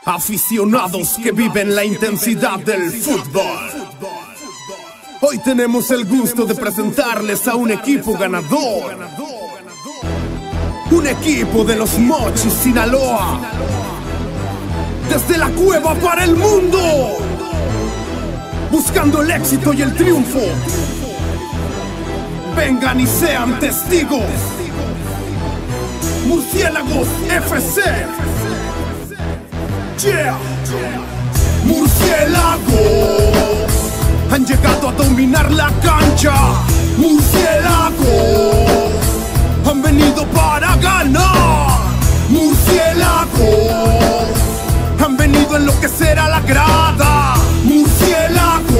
Aficionados que viven la intensidad del fútbol. Hoy tenemos el gusto de presentarles a un equipo ganador. Un equipo de los Mochis, Sinaloa. Desde la cueva para el mundo. Buscando el éxito y el triunfo. Vengan y sean testigos. Murciélagos FC. Yeah. Murciélagos han llegado a dominar la cancha. Murciélagos han venido para ganar. Murciélagos han venido a enloquecer a la grada. Murciélagos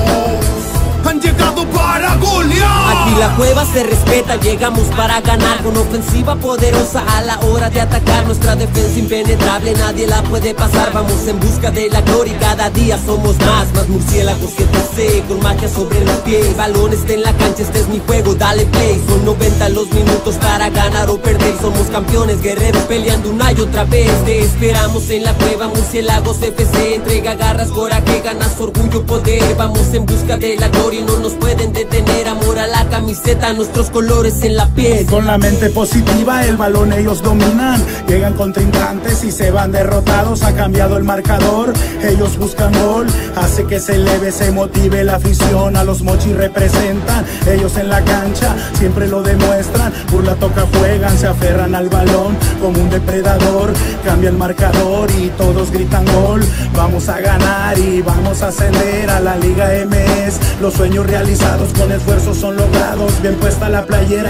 han llegado para golear. Aquí la cueva se respeta, llegamos para ganar. Con ofensiva poderosa a la hora de atacar. Nuestra defensa impenetrable, nadie la puede pasar. Vamos en busca de la gloria y cada día somos más murciélagos que te con magia sobre los pies. Balones en la cancha, este es mi juego, dale play. Son 90 los minutos para ganar o perder. Somos campeones, guerreros peleando una y otra vez. Te esperamos en la cueva, Murciélagos FC. Entrega garras, coraje, ganas, orgullo, poder. Vamos en busca de la gloria y no nos pueden detener. Amor a la camiseta, nuestros colores en la piel. Con la mente positiva el balón ellos dominan. Llegan contrincantes y se van derrotados. Ha cambiado el marcador, ellos buscan gol. Hace que se eleve, se motive la afición. A los Mochis representan, ellos en la cancha siempre lo demuestran. Burla, toca, juegan, se aferran al balón como un depredador. Cambia el marcador y todos gritan gol. Vamos a ganar y vamos a ascender a la Liga MS. Los sueños realizados con esfuerzo son logrados. Bien puesta la playera,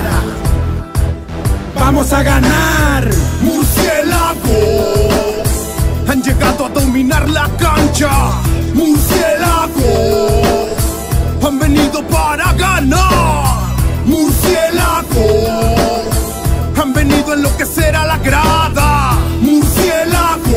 vamos a ganar. Murciélagos han llegado a dominar la cancha. Murciélagos han venido para ganar. Murciélagos han venido a enloquecer a la grada. Murciélagos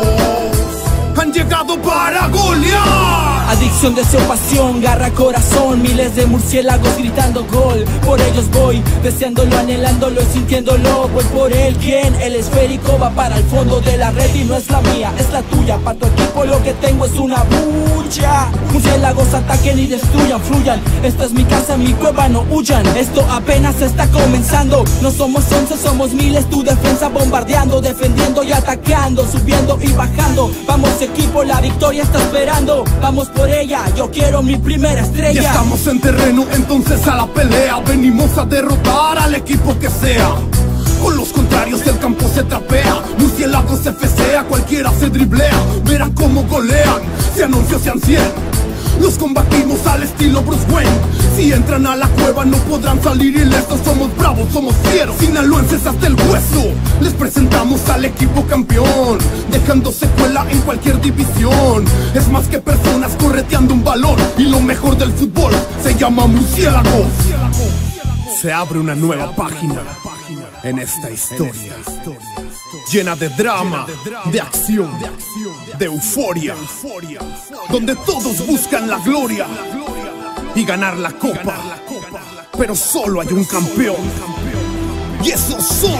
han llegado para golear. Adicción, deseo, pasión, garra, corazón. Miles de murciélagos gritando gol. Por ellos voy, deseándolo, anhelándolo y sintiéndolo. Voy por él, ¿quién? El esférico va para el fondo de la red y no es la mía, es la tuya. Para tu equipo lo que tengo es una bulla. Murciélagos ataquen y destruyan, fluyan. Esta es mi casa, mi cueva, no huyan. Esto apenas está comenzando. No somos 11, somos miles. Tu defensa bombardeando, defendiendo y atacando, subiendo y bajando. Vamos equipo, la victoria está esperando. Vamos por ella, yo quiero mi primera estrella. Ya estamos en terreno, entonces a la pelea. Venimos a derrotar al equipo que sea. Con los contrarios del campo se trapea. Murciélagos FC, a cualquiera se driblea. Verán cómo golean, sean 11 o sean 100. Los combatimos al estilo Bruce Wayne. Si entran a la cueva no podrán salir ilesos. Somos bravos, somos fieros, sinaloenses hasta el hueso. Les presentamos al equipo campeón, dejando secuela en cualquier división. Es más que personas correteando un balón. Y lo mejor del fútbol se llama Murciélagos. Se abre una nueva página en esta historia, llena de drama, de acción, de euforia, donde todos buscan la gloria y ganar la copa. Pero solo hay un campeón, y esos son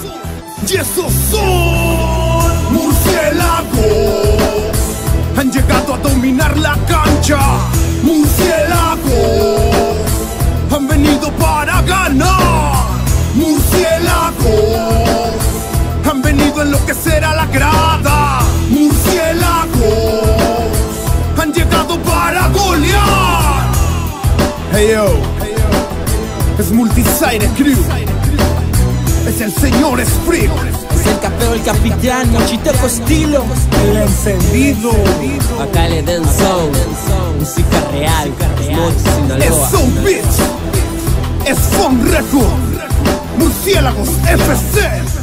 Murciélagos. Han llegado a dominar la cancha. Murciélagos han venido para ganar. Murciélagos han venido a enloquecer a la grada. Murciélagos han llegado para golear. Hey yo, es Multiside Crew. Es el señor Sprig. Es el capeo, el capitán, Mochiteco estilo. El encendido. Acá le den sound, música real, Mochis, Es Sinaloa. So Bitch. Es Fun Record. Murciélagos FC.